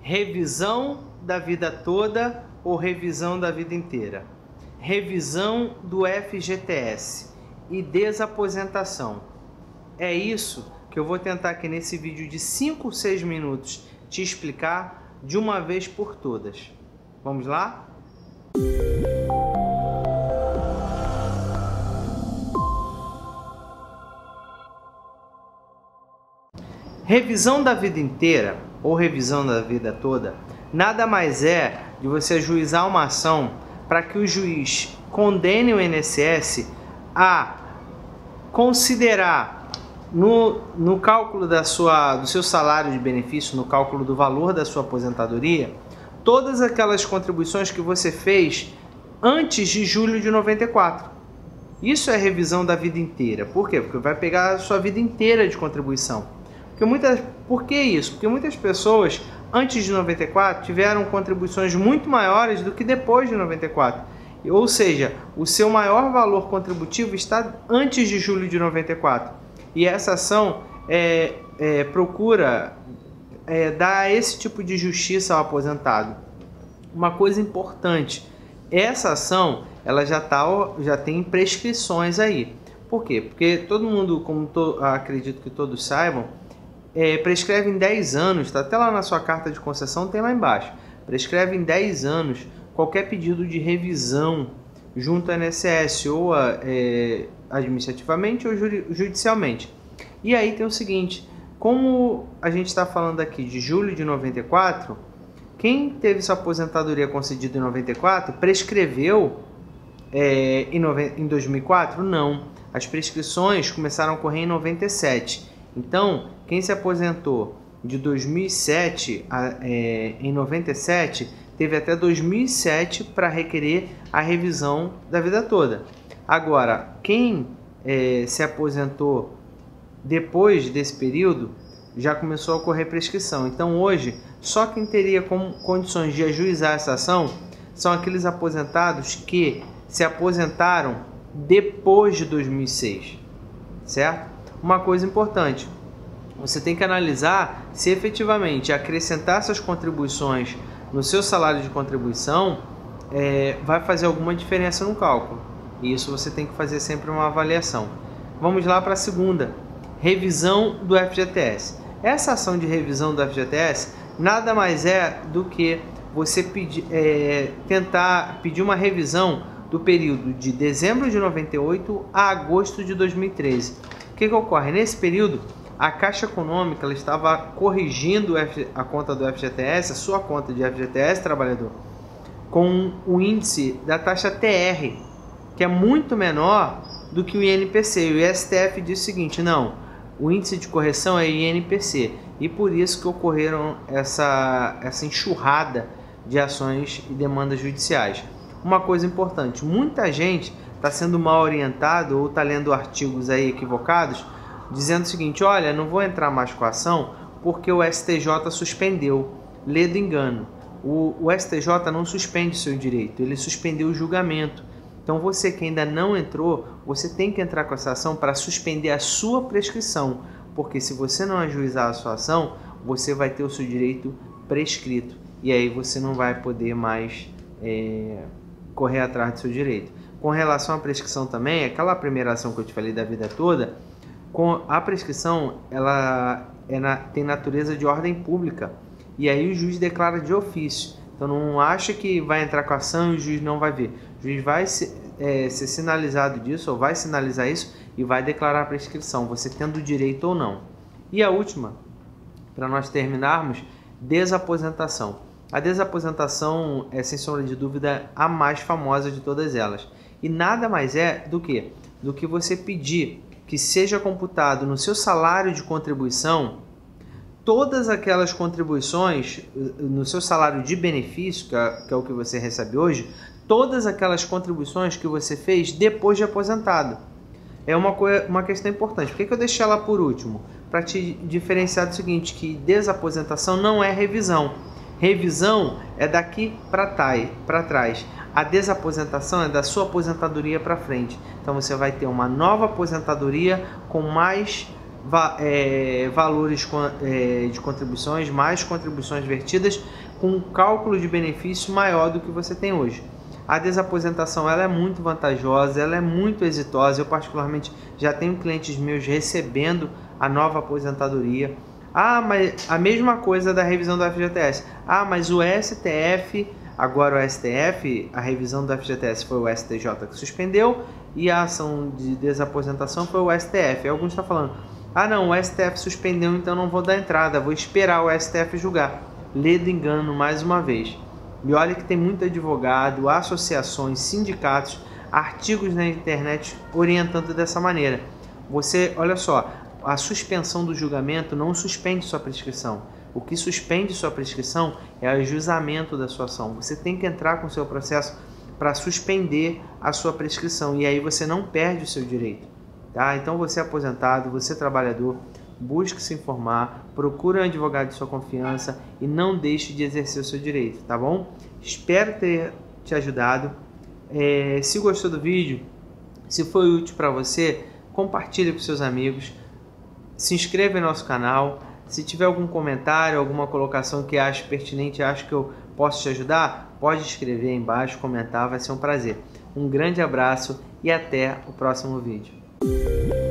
Revisão da vida toda ou revisão da vida inteira? Revisão do FGTS e desaposentação. É isso que eu vou tentar aqui nesse vídeo de 5 ou 6 minutos te explicar de uma vez por todas. Vamos lá? Revisão da vida inteira ou revisão da vida toda nada mais é de você ajuizar uma ação para que o juiz condene o INSS a considerar no cálculo do seu salário de benefício, no cálculo do valor da sua aposentadoria, todas aquelas contribuições que você fez antes de julho de 94. Isso é revisão da vida inteira. Por quê? Porque vai pegar a sua vida inteira de contribuição. Por que isso? Porque muitas pessoas antes de 94 tiveram contribuições muito maiores do que depois de 94. Ou seja, o seu maior valor contributivo está antes de julho de 94. E essa ação procura dar esse tipo de justiça ao aposentado. Uma coisa importante, essa ação ela já tem prescrições aí. Por quê? Porque todo mundo, acredito que todos saibam, prescreve em 10 anos, está até lá na sua carta de concessão, tem lá embaixo, prescreve em 10 anos qualquer pedido de revisão junto ao INSS, ou administrativamente ou judicialmente. E aí tem o seguinte, como a gente está falando aqui de julho de 94, quem teve sua aposentadoria concedida em 94 prescreveu em 2004? Não, as prescrições começaram a ocorrer em 97. Então, quem se aposentou de 2007 em 97, teve até 2007 para requerer a revisão da vida toda. Agora, quem se aposentou depois desse período, já começou a ocorrer prescrição. Então, hoje, só quem teria como condições de ajuizar essa ação são aqueles aposentados que se aposentaram depois de 2006, certo? Uma coisa importante, você tem que analisar se efetivamente acrescentar essas contribuições no seu salário de contribuição vai fazer alguma diferença no cálculo. E isso você tem que fazer sempre uma avaliação. Vamos lá para a segunda, revisão do FGTS. Essa ação de revisão do FGTS nada mais é do que você tentar pedir uma revisão do período de dezembro de 98 a agosto de 2013. O que ocorre? Nesse período, a Caixa Econômica ela estava corrigindo a conta do FGTS, a sua conta de FGTS, trabalhador, com o índice da taxa TR, que é muito menor do que o INPC. E o STF disse o seguinte, não, o índice de correção é INPC. E por isso que ocorreram essa enxurrada de ações e demandas judiciais. Uma coisa importante, muita gente está sendo mal orientado ou está lendo artigos aí equivocados, dizendo o seguinte, olha, não vou entrar mais com a ação porque o STJ suspendeu. Lê do engano. O STJ não suspende o seu direito, ele suspendeu o julgamento. Então você que ainda não entrou, você tem que entrar com essa ação para suspender a sua prescrição, porque se você não ajuizar a sua ação, você vai ter o seu direito prescrito e aí você não vai poder mais correr atrás do seu direito. Com relação à prescrição também, aquela primeira ação que eu te falei da vida toda, com a prescrição ela tem natureza de ordem pública e aí o juiz declara de ofício. Então não acha que vai entrar com a ação e o juiz não vai ver. O juiz vai ser sinalizado disso, ou vai sinalizar isso e vai declarar a prescrição, você tendo direito ou não. E a última, para nós terminarmos, desaposentação. A desaposentação é, sem sombra de dúvida, a mais famosa de todas elas. E nada mais é do que você pedir que seja computado no seu salário de contribuição todas aquelas contribuições no seu salário de benefício, que é o que você recebe hoje, todas aquelas contribuições que você fez depois de aposentado. É uma questão importante. Por que eu deixei ela por último? Para te diferenciar do seguinte, que desaposentação não é revisão. Revisão é daqui para trás. A desaposentação é da sua aposentadoria para frente. Então você vai ter uma nova aposentadoria com mais valores de contribuições, mais contribuições vertidas, com um cálculo de benefício maior do que você tem hoje. A desaposentação ela é muito vantajosa, ela é muito exitosa. Eu particularmente já tenho clientes meus recebendo a nova aposentadoria. Mas a mesma coisa da revisão do FGTS. Mas o STF, agora o STF, a revisão do FGTS foi o STJ que suspendeu e a ação de desaposentação foi o STF. Alguns estão falando, não, o STF suspendeu, então não vou dar entrada, vou esperar o STF julgar. Ledo engano mais uma vez. E olha que tem muito advogado, associações, sindicatos, artigos na internet orientando dessa maneira. Olha só, a suspensão do julgamento não suspende sua prescrição. O que suspende sua prescrição é o ajuizamento da sua ação. Você tem que entrar com o seu processo para suspender a sua prescrição e aí você não perde o seu direito. Tá? Então você é aposentado, você é trabalhador, busque se informar, procure um advogado de sua confiança e não deixe de exercer o seu direito, tá bom? Espero ter te ajudado. Se gostou do vídeo, se foi útil para você, compartilhe com seus amigos, se inscreva no nosso canal. Se tiver algum comentário, alguma colocação que ache pertinente, acho que eu posso te ajudar, pode escrever aí embaixo, comentar, vai ser um prazer. Um grande abraço e até o próximo vídeo.